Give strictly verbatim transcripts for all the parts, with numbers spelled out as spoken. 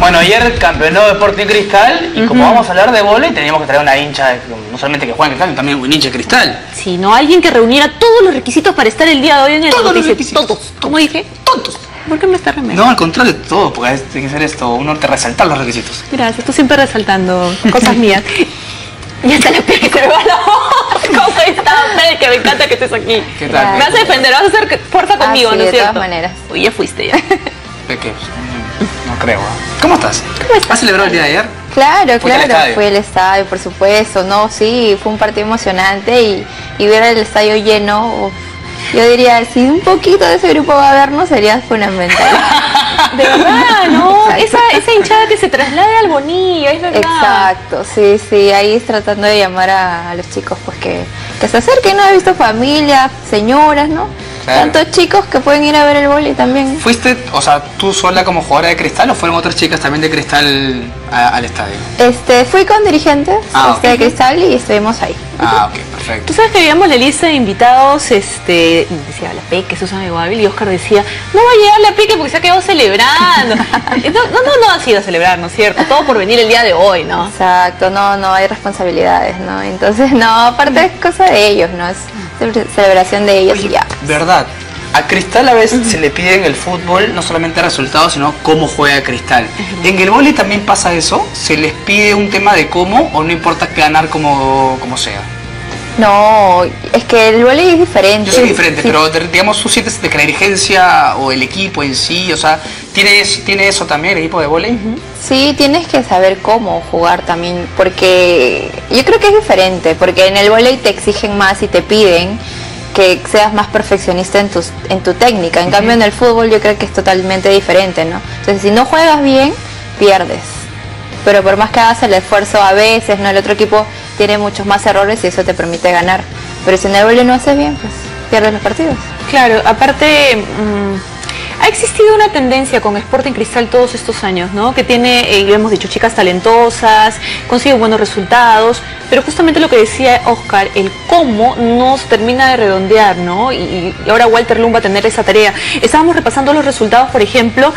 Bueno, ayer campeonó Sporting Cristal y uh-huh. como vamos a hablar de vóley, teníamos que traer una hincha, no solamente que juega en Cristal, sino también un hincha de Cristal. Sí, no, alguien que reuniera todos los requisitos para estar el día de hoy en el Todos los requisitos. Todos, ¿cómo dije? Todos. ¿Por qué me está remediando? No, al contrario de todo, porque tiene que ser esto, uno te resaltar los requisitos. Gracias, tú siempre resaltando cosas mías. Y hasta la piel que se me va la voz. ¿Cómo estás, que me encanta que estés aquí? ¿Qué tal? Me vas a defender, vas a hacer fuerza conmigo, ah, sí, ¿no es cierto? De todas maneras. Uy, ya fuiste ya. ¿De qué? No creo. ¿Cómo estás? ¿Cómo estás? ¿Has celebrado el día de ayer? Claro, ¿Fuiste claro, fue el estadio, por supuesto. No, sí, fue un partido emocionante y, y ver el estadio lleno, uf, yo diría, si un poquito de ese grupo va a vernos, sería fundamental. De verdad, ¿no? Esa, esa hinchada que se traslade al Bonilla, es verdad. Exacto, sí, sí, ahí es tratando de llamar a, a los chicos pues que, que se acerquen, ¿no? He visto familias, señoras, ¿no? Claro. Tantos chicos que pueden ir a ver el vóley también. ¿Fuiste, o sea, tú sola como jugadora de Cristal o fueron otras chicas también de Cristal a, al estadio? Este, fui con dirigentes ah, este, okay. de Cristal y estuvimos ahí. Ah, ok, perfecto. Tú sabes que veíamos la lista de invitados, este, decía la Peque, Susana Iguabil, y Oscar decía, no va a llegar la Peque porque se ha quedado celebrando. no, no, no, no ha sido a celebrar, ¿no es cierto? Todo por venir el día de hoy, ¿no? Exacto, no, no hay responsabilidades, ¿no? Entonces, no, aparte es cosa de ellos, ¿no? Es celebración de ellos. Oye, y ya. ¿Verdad? A Cristal a veces uh-huh. se le pide en el fútbol no solamente resultados, sino cómo juega Cristal. Uh-huh. ¿En el vóley también pasa eso? ¿Se les pide un tema de cómo o no importa ganar como, como sea? No, es que el vóley es diferente. Yo soy diferente, sí. Pero digamos, ¿tú sientes de que la dirigencia o el equipo en sí, o sea, ¿tiene eso, tiene eso también el equipo de vóley? Uh-huh. Sí, tienes que saber cómo jugar también, porque yo creo que es diferente, porque en el vóley te exigen más y te piden que seas más perfeccionista en, tus, en tu técnica. En uh-huh. cambio en el fútbol yo creo que es totalmente diferente, ¿no? Entonces si no juegas bien, pierdes. Pero por más que hagas el esfuerzo a veces, ¿no? El otro equipo tiene muchos más errores y eso te permite ganar. Pero si en el vóley no haces bien, pues pierdes los partidos. Claro, aparte... Mmm... Ha existido una tendencia con Sporting Cristal todos estos años, ¿no? Que tiene, eh, lo hemos dicho, chicas talentosas, consigue buenos resultados, pero justamente lo que decía Oscar, el cómo nos termina de redondear, ¿no? Y, y ahora Walter Lum va a tener esa tarea. Estábamos repasando los resultados, por ejemplo,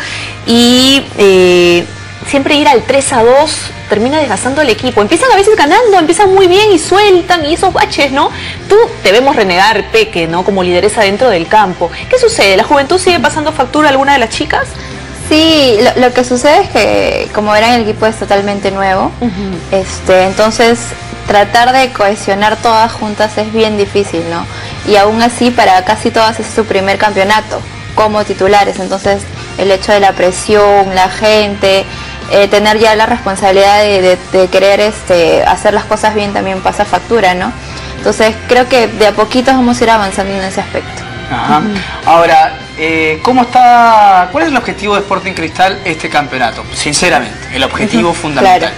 y eh, siempre ir al tres a dos termina desgastando al equipo. Empiezan a veces ganando, empiezan muy bien y sueltan, y esos baches, ¿no? Tú debemos renegar, Peque, ¿no? Como lideresa dentro del campo. ¿Qué sucede? ¿La juventud sigue pasando factura a alguna de las chicas? Sí, lo, lo que sucede es que, como verán, el equipo es totalmente nuevo. Uh-huh. este, entonces, tratar de cohesionar todas juntas es bien difícil, ¿no? Y aún así, para casi todas es su primer campeonato como titulares. Entonces, el hecho de la presión, la gente... Eh, tener ya la responsabilidad de, de, de querer este, hacer las cosas bien también pasa factura, ¿no? Entonces creo que de a poquito vamos a ir avanzando en ese aspecto. Ajá. Uh-huh. Ahora, eh, ¿cómo está? ¿Cuál es el objetivo de Sporting Cristal este campeonato? Sinceramente, el objetivo uh-huh. fundamental. Claro.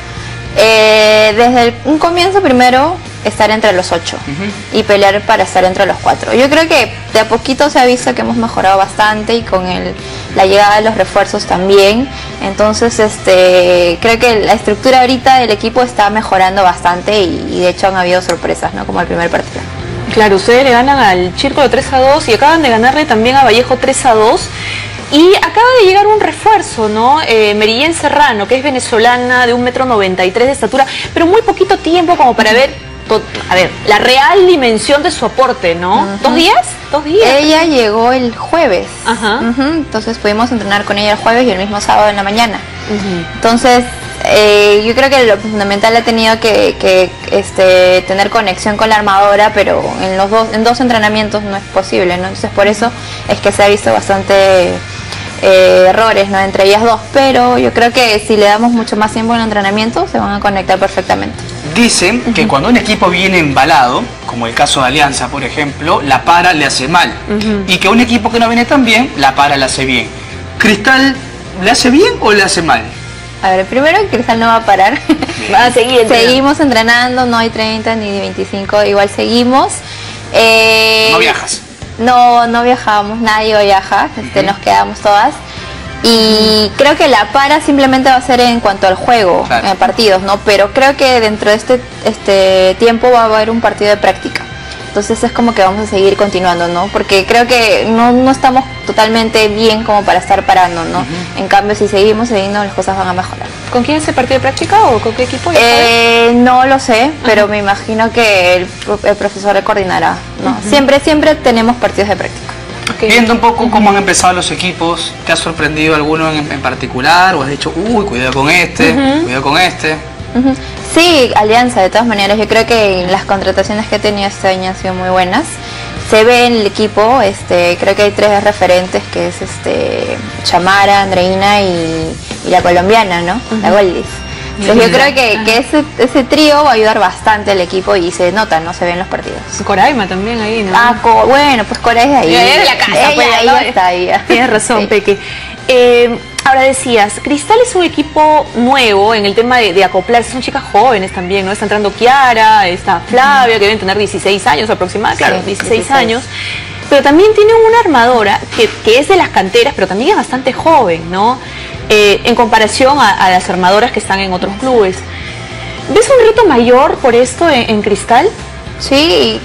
Eh, desde el, un comienzo primero estar entre los ocho uh-huh. y pelear para estar entre los cuatro. Yo creo que de a poquito se ha visto que hemos mejorado bastante y con el, la llegada de los refuerzos también. Entonces este creo que la estructura ahorita del equipo está mejorando bastante y, y de hecho han habido sorpresas, ¿no? Como el primer partido. Claro, ustedes le ganan al Círculo tres a dos y acaban de ganarle también a Vallejo tres a dos. Y acaba de llegar un refuerzo, ¿no? Eh, Merillén Serrano, que es venezolana de un metro noventa y tres de estatura, pero muy poquito tiempo como para ver, to, a ver, la real dimensión de su aporte, ¿no? Uh-huh. ¿Dos días? ¿Dos días? Ella llegó el jueves, Ajá. uh-huh. entonces pudimos entrenar con ella el jueves y el mismo sábado en la mañana. Uh-huh. Entonces, eh, yo creo que lo fundamental ha tenido que, que este, tener conexión con la armadora, pero en los dos, en dos entrenamientos no es posible, ¿no? Entonces por eso es que se ha visto bastante... Eh, errores, ¿no? Entre ellas dos, pero yo creo que si le damos mucho más tiempo en el entrenamiento se van a conectar perfectamente. Dicen uh-huh. que cuando un equipo viene embalado, como el caso de Alianza por ejemplo, la para le hace mal, uh-huh. y que un equipo que no viene tan bien, la para le hace bien. ¿Cristal le hace bien o le hace mal? A ver, primero Cristal no va a parar, va a seguir entrenando. Seguimos entrenando, no hay treinta ni veinticinco, igual seguimos. Eh, ¿No viajas? No, no viajamos, nadie viaja, este, uh-huh. nos quedamos todas. Y uh-huh. creo que la para simplemente va a ser en cuanto al juego, claro. en partidos, ¿no? Pero creo que dentro de este, este tiempo va a haber un partido de práctica. entonces es como que vamos a seguir continuando, ¿no? Porque creo que no, no estamos totalmente bien como para estar parando, ¿no? Uh-huh. En cambio, si seguimos siguiendo, las cosas van a mejorar. ¿Con quién es el partido de práctica o con qué equipo? Eh, no lo sé, pero uh-huh. me imagino que el, el profesor le coordinará, ¿no? Uh-huh. Siempre, siempre tenemos partidos de práctica. Okay. Viendo un poco cómo han empezado los equipos, ¿te ha sorprendido alguno en, en particular? ¿O has dicho, uy, cuidado con este, uh-huh. cuidado con este? Uh-huh. Sí, Alianza, de todas maneras. Yo creo que las contrataciones que he tenido este año han sido muy buenas. Se ve en el equipo, este, creo que hay tres referentes, que es este Chamara, Andreina y, y la colombiana, ¿no? Uh-huh. La Goldis. Entonces yo creo que, que ese, ese trío va a ayudar bastante al equipo y se nota, ¿no? Se ve en los partidos. Coraima también ahí, ¿no? Ah, co bueno, pues Coraima es ahí. Ella es de la casa, ella, pues, ella ¿no? está ahí. Tienes razón, sí. Peque. Eh, ahora decías, Cristal es un equipo nuevo en el tema de, de acoplarse, son chicas jóvenes también, ¿no? Está entrando Kiara, está Flavia, que deben tener dieciséis años aproximadamente, claro, sí, dieciséis, dieciséis años. Pero también tiene una armadora que, que es de las canteras, pero también es bastante joven, ¿no? Eh, en comparación a, a las armadoras que están en otros clubes. ¿Ves un reto mayor por esto en, en Cristal? Sí,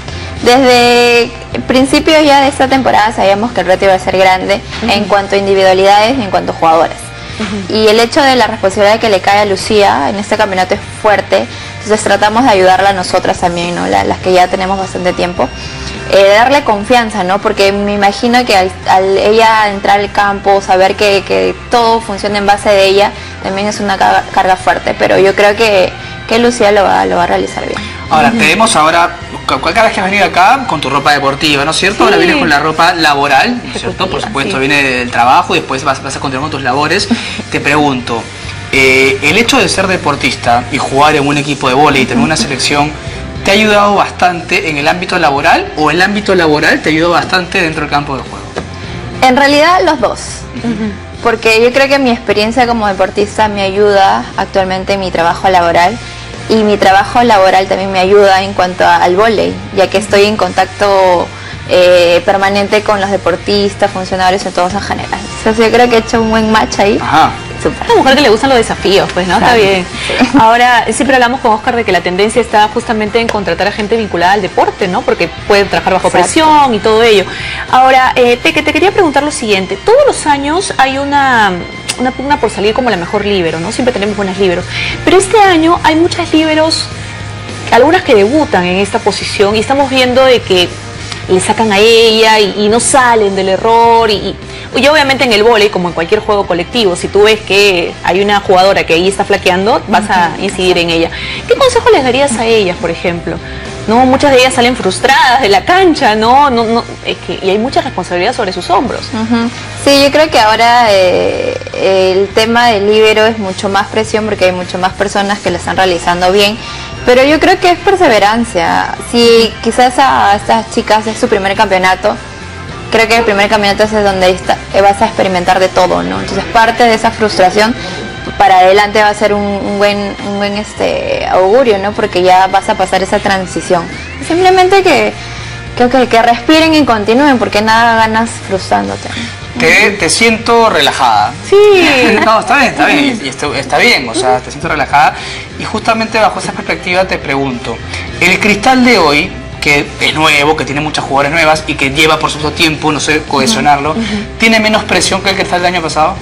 desde el principio ya de esta temporada sabíamos que el reto iba a ser grande uh-huh. en cuanto a individualidades y en cuanto a jugadoras. Uh-huh. Y el hecho de la responsabilidad que le cae a Lucía en este campeonato es fuerte, entonces tratamos de ayudarla a nosotras también, ¿no? La, las que ya tenemos bastante tiempo. Eh, darle confianza, ¿no? Porque me imagino que al, al ella entrar al campo, saber que, que todo funciona en base de ella, también es una carga, carga fuerte, pero yo creo que, que Lucía lo va, lo va a realizar bien. Ahora, uh-huh. te vemos ahora, cada vez que has venido acá, con tu ropa deportiva, ¿no es cierto? Sí. Ahora vienes con la ropa laboral, ¿no es cierto? Por supuesto, sí. viene del trabajo y después vas, vas a continuar con tus labores. Te pregunto, eh, el hecho de ser deportista y jugar en un equipo de vóley y tener una selección, ¿te ha ayudado bastante en el ámbito laboral o el ámbito laboral te ayudó bastante dentro del campo de juego? En realidad los dos, uh-huh. porque yo creo que mi experiencia como deportista me ayuda actualmente en mi trabajo laboral y mi trabajo laboral también me ayuda en cuanto a, al vóley, ya que estoy en contacto eh, permanente con los deportistas, funcionarios y todos en general. Entonces yo creo que he hecho un buen match ahí. Ajá. Super. Una mujer que le gustan los desafíos, pues, ¿no? Claro. Está bien. Sí. Ahora, siempre hablamos con Oscar de que la tendencia está justamente en contratar a gente vinculada al deporte, ¿no? Porque pueden trabajar bajo Exacto. presión y todo ello. Ahora, eh, te, te quería preguntar lo siguiente. Todos los años hay una, una pugna por salir como la mejor líbero, ¿no? Siempre tenemos buenas líberos. Pero este año hay muchas líberos, algunas que debutan en esta posición y estamos viendo de que le sacan a ella y, y no salen del error y, y, y obviamente en el vóley, como en cualquier juego colectivo, si tú ves que hay una jugadora que ahí está flaqueando, vas a incidir en ella. ¿Qué consejo les darías a ellas, por ejemplo? No, muchas de ellas salen frustradas de la cancha, no, no, no es que, y hay mucha responsabilidad sobre sus hombros. Uh-huh. Sí, yo creo que ahora eh, el tema del líbero es mucho más presión porque hay mucho más personas que lo están realizando bien. Pero yo creo que es perseverancia. Si quizás a estas chicas es su primer campeonato, creo que el primer campeonato es donde está, vas a experimentar de todo, ¿no? Entonces parte de esa frustración para adelante va a ser un, un buen, un buen este, augurio, ¿no? Porque ya vas a pasar esa transición. Simplemente que, que, que, que respiren y continúen, porque nada ganas frustrándote. Te, te siento relajada. Sí. No, está bien, está bien. Y esto, está bien, o sea, te siento relajada. Y justamente bajo esa perspectiva te pregunto, el Cristal de hoy, que es nuevo, que tiene muchas jugadoras nuevas y que lleva por supuesto tiempo, no sé, cohesionarlo, uh-huh. ¿tiene menos presión que el Cristal del año pasado?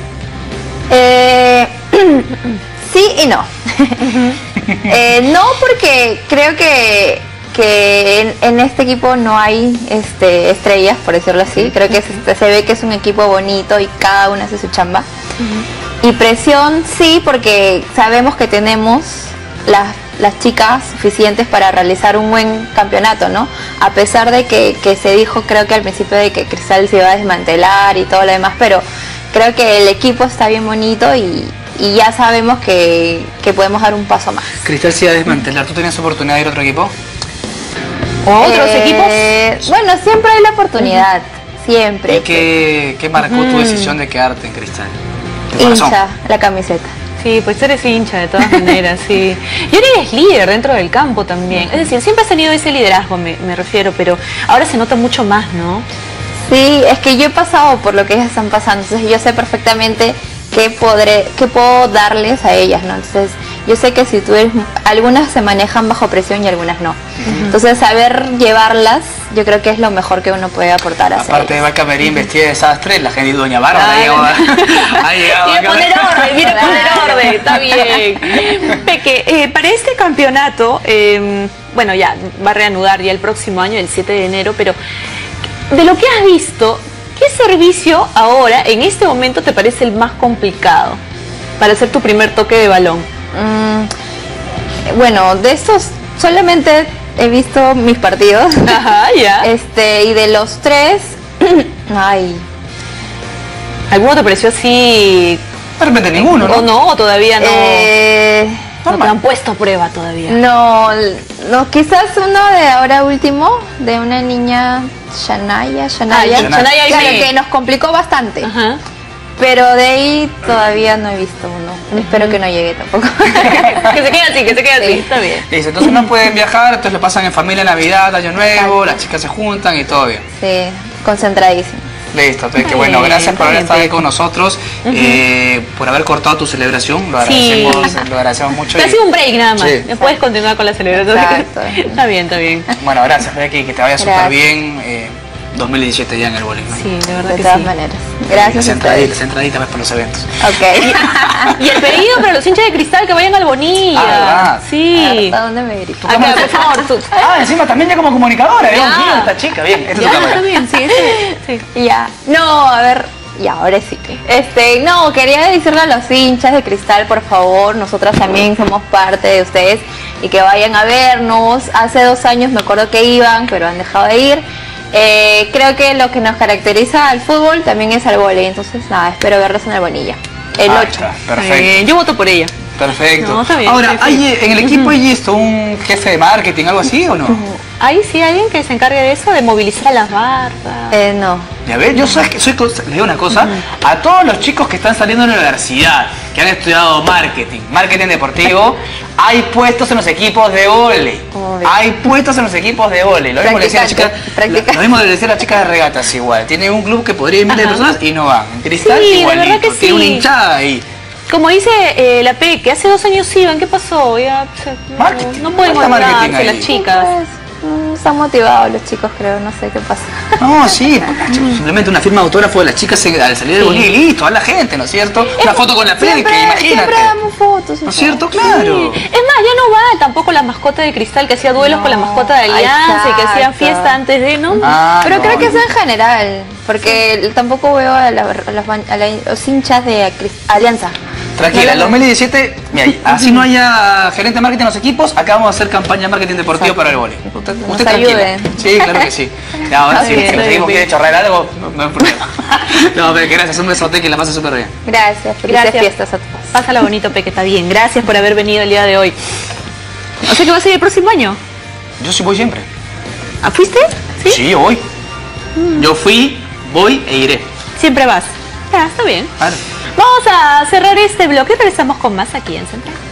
Eh, sí y no. eh, no, porque creo que que en, en este equipo no hay este, estrellas, por decirlo así. Creo que se, se ve que es un equipo bonito y cada una hace su chamba. Uh-huh. Y presión sí, porque sabemos que tenemos las, las chicas suficientes para realizar un buen campeonato, ¿no? A pesar de que, que se dijo, creo que al principio, de que Cristal se iba a desmantelar y todo lo demás, pero creo que el equipo está bien bonito y, y ya sabemos que, que podemos dar un paso más. Cristal se iba a desmantelar. ¿Tú tenías oportunidad de ir a otro equipo? ¿O otros eh, equipos? Bueno, siempre hay la oportunidad, uh-huh. siempre. ¿Y qué, qué marcó uh-huh. tu decisión de quedarte en Cristal? Hincha, la camiseta. Sí, pues eres hincha de todas maneras, sí. Y ahora eres líder dentro del campo también. Es decir, siempre has tenido ese liderazgo, me, me refiero, pero ahora se nota mucho más, ¿no? Sí, es que yo he pasado por lo que ellas están pasando, entonces yo sé perfectamente qué podré, qué puedo darles a ellas, ¿no? Entonces yo sé que si tú eres, algunas se manejan bajo presión y algunas no. Uh-huh. Entonces saber llevarlas yo creo que es lo mejor que uno puede aportar a Aparte de Vaca Merín vestida de desastre, la gente Doña Bárbara Ah, ha llegado a- ha llegado Viene a Vaca poner Merín. orden, viene a poner orden, está bien. Peque, eh, para este campeonato, eh, bueno, ya va a reanudar ya el próximo año, el siete de enero, pero de lo que has visto, ¿qué servicio ahora, en este momento, te parece el más complicado para hacer tu primer toque de balón? Mm, bueno, de estos solamente he visto mis partidos. Ajá, ya. Este, y de los tres, ay, ¿Alguno te pareció así? De repente ninguno, ¿no? ¿O no? ¿O todavía no? eh, no te han puesto a prueba todavía. no, no, quizás uno de ahora último, de una niña Shanaya, Shanaya, Ah, Shanaya claro, Aimee. que nos complicó bastante. Ajá. Pero de ahí todavía no he visto uno. Espero que no llegue tampoco. Que se quede así, que se quede así. Sí. Está bien. Dice, entonces no pueden viajar, entonces lo pasan en familia, Navidad, Año Nuevo, las chicas se juntan y todo bien. Sí, concentradísimo. Listo, entonces Está que bueno, bien, gracias por está haber bien, estado ahí Peque. con nosotros, eh, por haber cortado tu celebración, lo Sí. agradecemos, lo agradecemos mucho. Te ha y- sido un break nada más. Sí. Ya puedes continuar con la celebración. Exacto. Está bien, está bien. Bueno, gracias Becky, que te vaya súper Gracias. bien, eh, dos mil diecisiete ya en el bowling. ¿no? Sí, de verdad De que todas sí. maneras. Gracias Las a entraditas, ustedes. entraditas para los eventos. Ok. Y el pedido para los hinchas de Cristal que vayan al Bonilla. Ah, ¿verdad? Sí. ¿A dónde me dirijo? Acá, por favor, tú. Ah, encima también ya como comunicadora, Dios Ya. mío, esta chica, bien, esta es tu Ya, cámara. está bien, sí, ese- sí. Ya. No, a ver. Ya, ahora sí. Este, no, quería decirle a los hinchas de Cristal, por favor, nosotras también somos parte de ustedes y que vayan a vernos. Hace dos años me acuerdo que iban, pero han dejado de ir. Eh, creo que lo que nos caracteriza al fútbol también es al vóley, entonces nada, espero verlos en el Bonilla. El Ah, ocho. está, Está perfecto. bien, yo voto por ella. Perfecto. No, está bien, Ahora, sí, sí. ¿hay en el equipo hay esto, un jefe de marketing, algo así o no? ¿Hay sí alguien que se encargue de eso, de movilizar a las barras? Eh, no. Ya ves, yo sabes que soy, cosa- les digo una cosa, a todos los chicos que están saliendo de la universidad, que han estudiado marketing, marketing deportivo, hay puestos en los equipos de vóley. Obvio. Hay puestos en los equipos de vóley. Lo mismo le decía a la chica, Practicante, practicante. lo mismo le decía a las chicas de regatas igual. Tiene un club que podría ir miles de Ajá. personas y no van. En Cristal Sí, de igualito. verdad que Tiene una sí. hinchada ahí. Como dice eh, la P, que hace dos años iban, ¿qué pasó? Ya, se- no, Marketing. no pueden Falta marketing organizarse ahí. las chicas. Pues, mm, están motivados los chicos, creo, no sé qué pasa. No, sí, simplemente una firma de autógrafo de las chicas se- al salir del Sí. bolillo y listo, a la gente, ¿no es cierto? Una foto con la Peque, Siempre, imagínate. siempre damos fotos. ¿No es cierto? Claro. Sí. Es más, ya no va tampoco la mascota de Cristal que hacía duelos No, con la mascota de Alianza y que hacían exacto. fiesta antes de, ¿no? Ah, Pero no, creo que no. eso en general, porque tampoco veo a, la- a las ban- a la- los hinchas de Cris- Alianza. Tranquila, el No, dos no, mil diecisiete, mira, así no haya gerente de marketing en los equipos, acá vamos a hacer campaña de marketing deportivo Exacto. para el vóley. Usted, Nos usted tranquila. ayuden. Sí, claro que sí. No, ahora sí, bien, si está nos seguimos bien. quiere chorrear algo, no, no hay problema. No, pero que gracias, un besote que la pase súper bien. Gracias, felices Gracias. fiestas a todos. Pásala bonito, Peque, está bien. Gracias por haber venido el día de hoy. O sea que vas a ir el próximo año. Yo sí voy siempre. ¿Ah, fuiste? ¿Sí? Sí, yo voy. Yo fui, voy e iré. Siempre vas. Ya, está bien. Claro. Vamos a cerrar este bloque y regresamos con más aquí en Central.